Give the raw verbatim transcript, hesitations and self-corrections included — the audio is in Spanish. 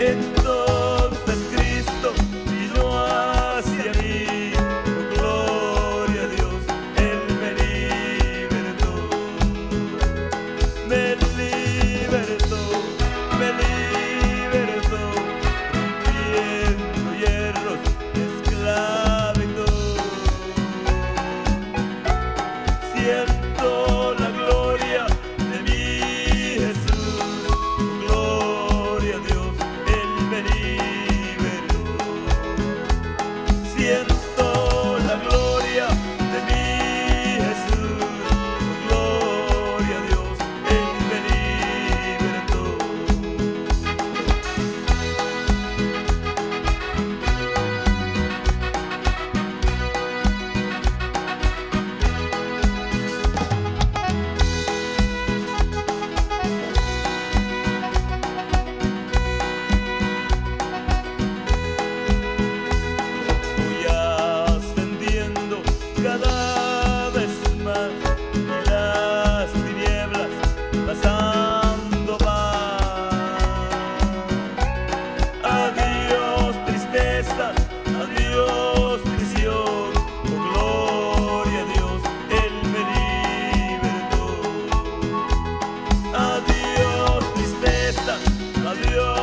Entonces Cristo vino hacia mí, oh, gloria a Dios, Él me libertó, me libertó, me libertó, rompiendo hierros de esclavitud. Siento la gloria de mi Jesús, oh, gloria a Dios, Él me libertó. Siento la gloria de mi Jesús, oh, gloria a Dios, Él me libertó. Voy ascendiendo cada vez más y las tinieblas pasando van. Adiós tristezas, adiós prisión, oh, gloria a Dios, Él me libertó. Adiós tristezas, adiós